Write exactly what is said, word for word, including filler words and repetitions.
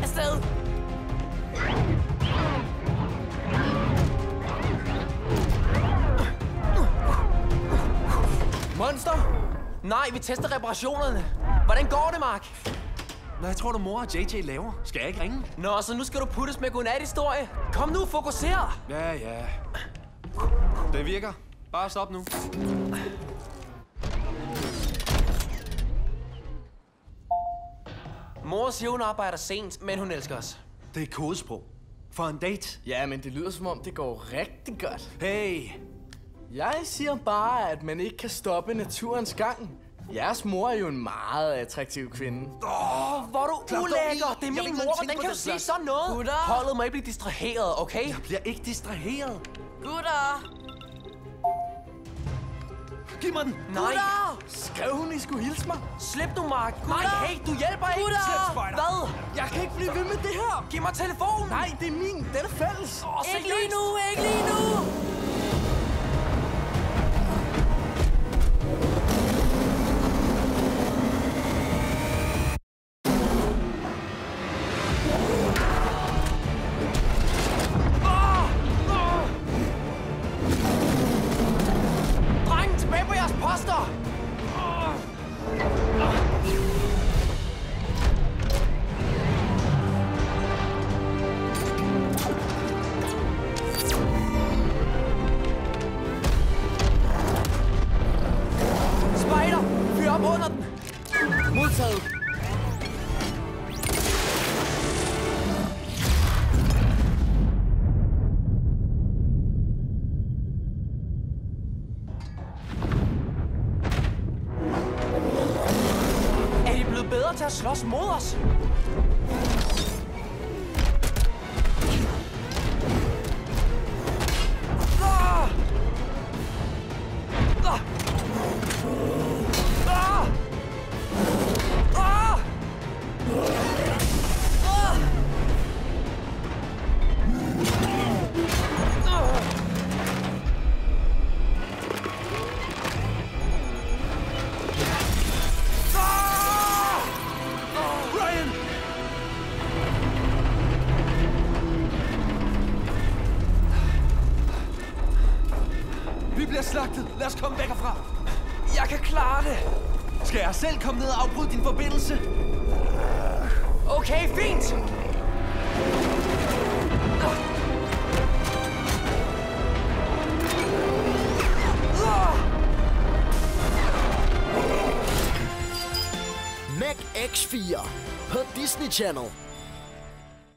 Afsted! Monster? Nej, vi tester reparationerne. Hvordan går det, Mark? Hvad tror du, mor og J J laver? Skal jeg ikke ringe? Nå, så nu skal du puttes med godnat-historie. Kom nu, fokuser! Ja, ja. Det virker. Bare stop nu. Mor siger, hun arbejder sent, men hun elsker os. Det er kodesprog. For en date. Ja, men det lyder som om, det går rigtig godt. Hey. Jeg siger bare, at man ikke kan stoppe naturens gang. Jeres mor er jo en meget attraktiv kvinde. Åh, oh, hvor er du Klap dog ulækker! i. Det er Jeg vil min ikke mor, engang hvordan tænke kan på du den sige slags. sådan noget? Gutter! Holdet må ikke blive distraheret, okay? Jeg bliver ikke distraheret. Gutter! Giv mig den. Nej! Gutter! Skrev hun, I skulle hilse mig? Slip nu, Mark! Nej, Gutter! hey, du hjælper ikke! Gutter! Slip, Spider. Hvad? Jeg kan ikke blive ved med det her! Giv mig telefonen! Nej, det er min. Den er fælles. Åh, Ikke lige nu, ikke lige nu! Dreng, tilbage på jeres poster! Spider, fyr op under den! Modtaget. Er I blevet bedre til at slås mod os? Ah! Ah! Ah! Ah! Ah! Ah! Ryan! Vi bliver slagtet. Lad os komme væk herfra. Jeg kan klare det. Skal jeg selv komme ned og afbryde din forbindelse? Okay, fint. Mac X fire på Disney Channel.